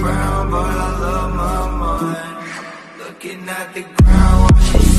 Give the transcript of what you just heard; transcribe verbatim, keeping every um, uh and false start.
ground, but I love my mind. Looking at the ground, watching